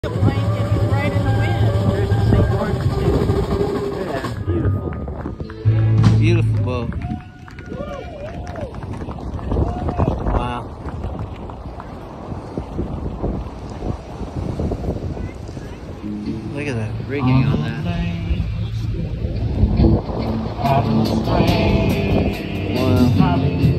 The blanket is right in the wind. There's the St. Martin's too. Look at that, beautiful. Beautiful boat. Wow. Look at that rigging on that. Wow.